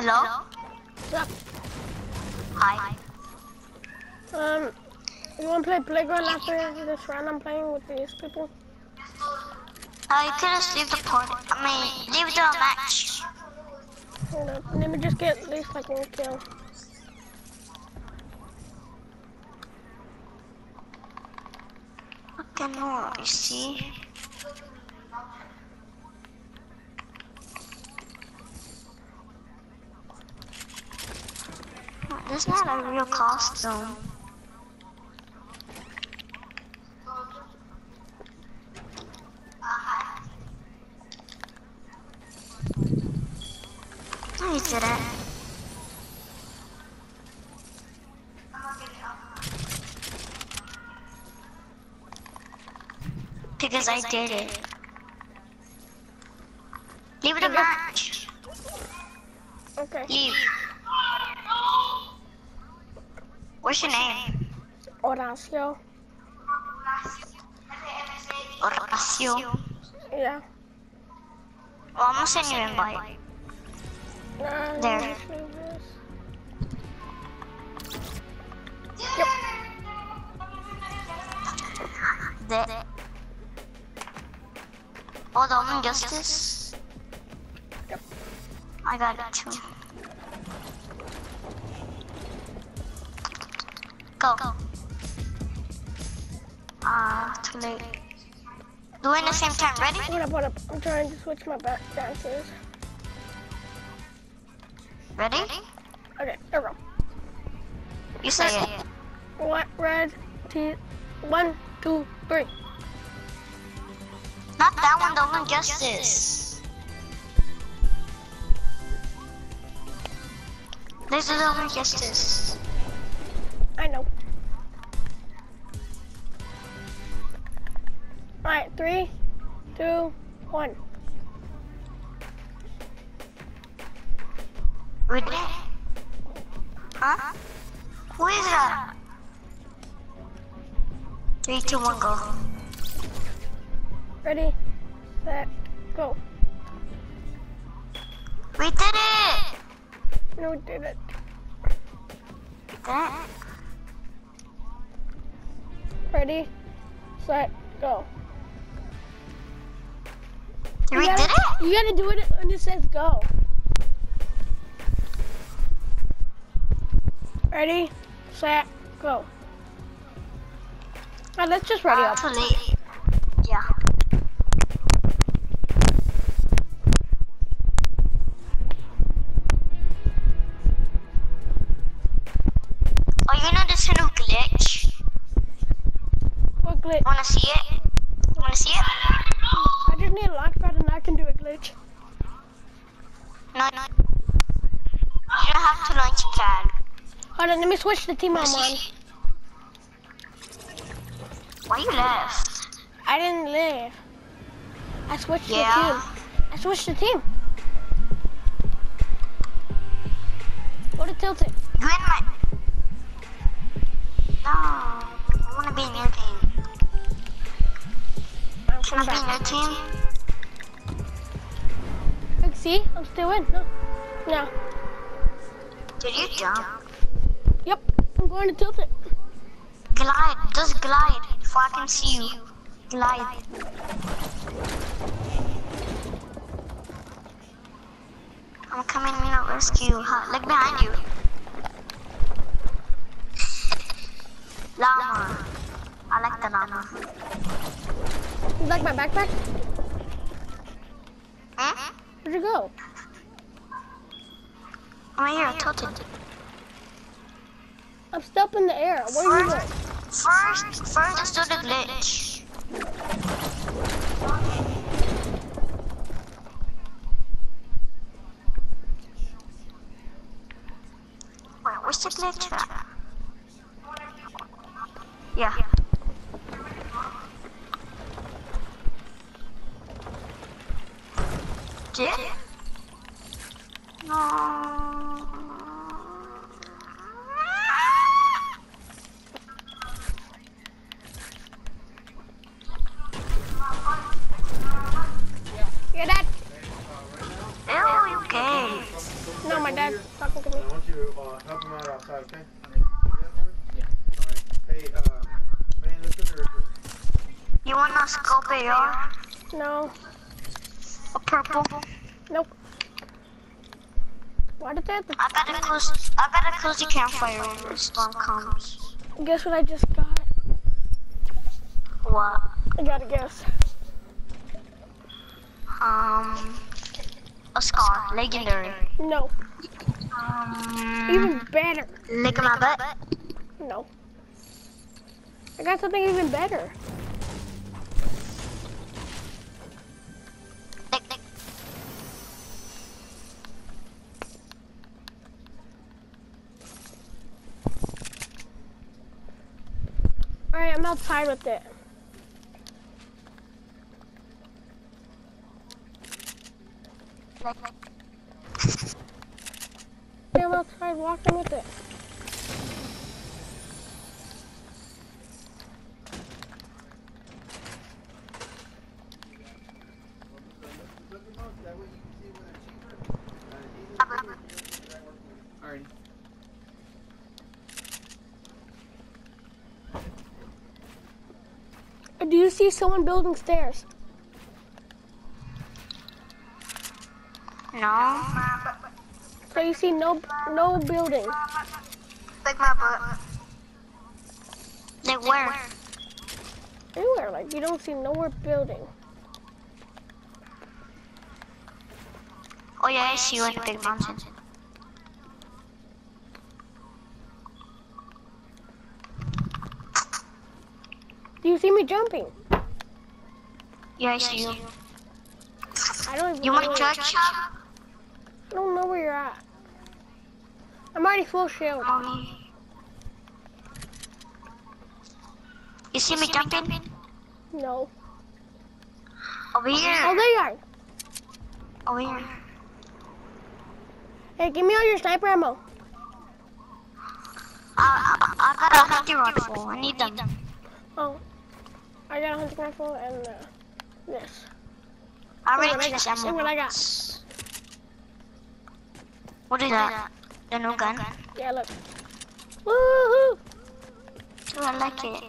Hello? What's up? Hi. You wanna play Playground after this round I'm playing with these people? You could just leave the party. Leave the match. Hold up. Let me just get at least like 1 kill. Okay, no, you see? This is not a real costume. No, you didn't. Because I did it. Leave the match. Okay. Leave. What's your name? Horacio. Horacio. Yeah. Well, I'm gonna send you an invite. There. Yep. There. Oh, the only justice? Yep. I got it too. Go. Too late. Do it at the same time. Ready? Hold up. I'm trying to switch my back dances. Ready? Okay, here we go. You say it. What? Red, T, 1, 2, 3. Not that one, the one justice. This is the one justice. I know. Alright, 3, 2, 1. Ready? Huh? Who is that? 3, 2, 1, go. Ready, set, go. We did it! No, we did it. That? Ready, set, go. We did it? You gotta do it when it says go. Ready, set, go. Alright, let's just ready up. Too late. Yeah. Oh, you know this new glitch? What glitch? Wanna see it? Wanna see it? I just need a launch pad and I can do a glitch. No. You don't have to launch pad. Hold on, let me switch the team I'm on. Why you left? I didn't leave. I switched the Yeah. team. I switched the team. Go to Tilted. You in my... No. I wanna be in your team. Can I be in your team? Look, see? I'm still in. No. No. Did you jump? Yep. I'm going to Tilted. Glide. Just glide. So I can see you. Glide. I'm coming in to rescue. Look behind you. Llama. I like the llama. You like my backpack? Hmm? Where'd you go? I'm right here, tilted. I'm still up in the air. Where are you going? First, let's do the glitch. Wait, where's the glitch at? Yeah. Did? No. Your dad? Ew, you gay. No, my dad. Hey, man, listen to You want a scope AR? No. A purple? Nope. Why did that? I gotta close the campfire when the storm comes. Guess what I just got? What? I gotta guess. A scar, legendary. No. Even better. Lick my butt. No. I got something even better. Lick, lick. Alright, I'm outside with it. Lick, lick. Yeah, I'm outside walking with it. Alrighty. Do you see someone building stairs? No. So you see no building. Lick my butt. Like where? Anywhere, like you don't see nowhere building. Oh yeah, I see you in the big mountain. Do you see me jumping? Yeah, I see you. I don't even You know want where- to judge? I don't know where you're at. I'm already full shield. You see me jumping? No. Over here. Oh, there you are. Over here. Hey, give me all your sniper ammo. I got a hunting rifle. I need them. Oh, I got a hunting rifle and this. I Look what already I took got. some. Look what I got. What is that? The new gun? Yeah, look. Woohoo! Oh, I like it.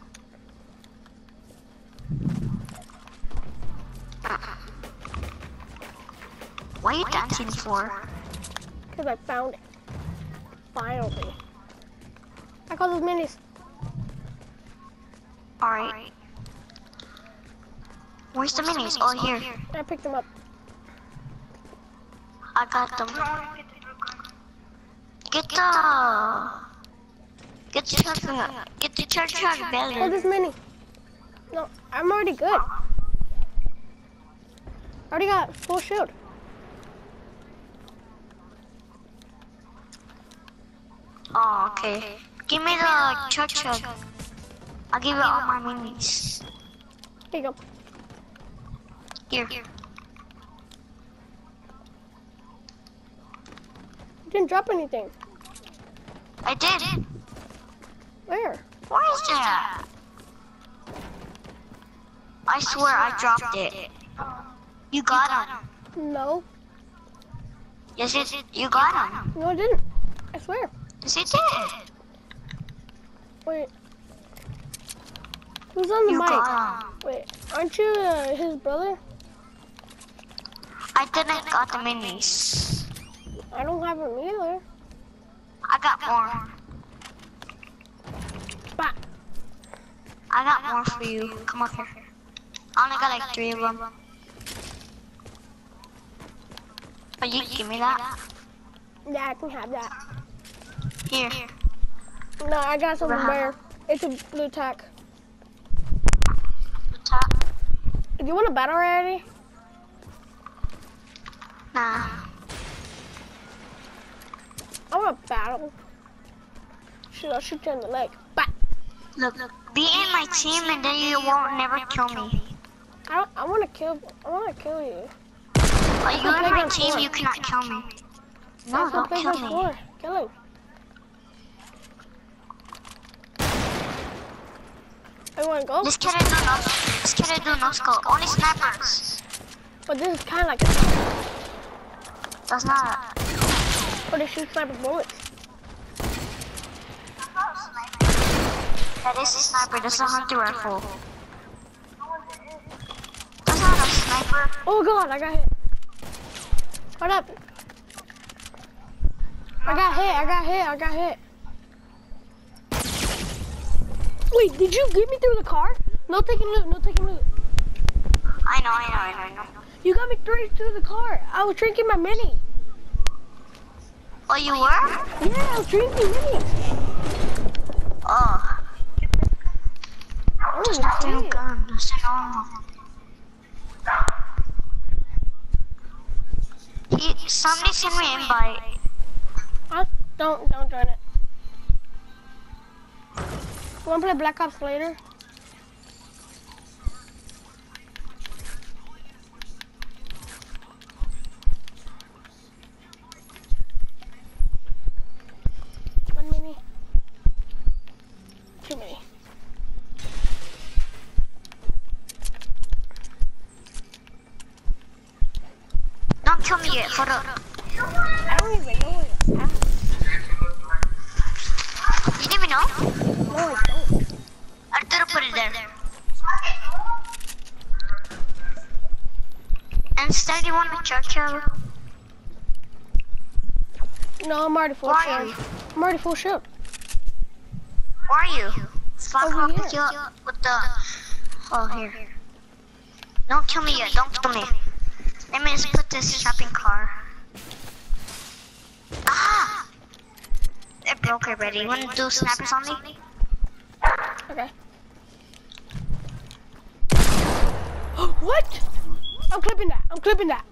What are you dancing for? Because I found it. Finally. I call those minis. Alright. Where's the minis? Oh, here. I picked them up. I got them. Get the charger Oh, better. this mini. No, I'm already good. Already got full shield. Oh, okay. Give me the chug. I'll give you all my minis. Here you go. Here. You didn't drop anything. I did. Where? Where is that? I swear I dropped it. You got him. No. Yes, you got him. No, I didn't. I swear. Yes, you did. Wait. Who's on the You mic? got him. Wait, aren't you his brother? I didn't got the minis. I don't have him either. I got more. Bah. I got more for you. Come up here. I only got like 3 of them. But you give me that. Yeah, I can have that. Here. No, I got something better. It's a blue tack. The top. Do you want a battle already? Nah. I want a battle. Shoot, I'll shoot you in the leg. Bah. Look, be in my team and then you won't never kill me. I want to kill you. But you in my team, you cannot kill me. No, That's what don't kill Playground's me. for. Kill him. I want to go, This kid do no scope. Only snipers. but this is kind of like a... That's not. But it shoots sniper bullets. That is a sniper, that's a hunting rifle. That's not a sniper. Oh god, I got hit. Hold up. I got hit. Wait, did you get me through the car? No taking loot. I know. You got me straight through the car. I was drinking my mini. Oh, you were? Yeah, I was drinking minis. Oh. Oh, Damn shit. gun, that's normal. Somebody send me an invite. Huh? Don't join it. Wanna play Black Ops later? One mini. Too many. Don't kill me yet, hold up. I don't even know where it's at. You didn't even know? No, I don't. I thought I put it there. Instead, you want me to church you? No, I'm already full Where are you? shield. I'm already full shield. Where are you? Fuck, Over I'll here. pick you up with the... Oh, here. Don't kill me yet, don't kill me. Let me just put this shopping car. Ah! It broke already. You wanna do snappers on me? Okay. What? I'm clipping that.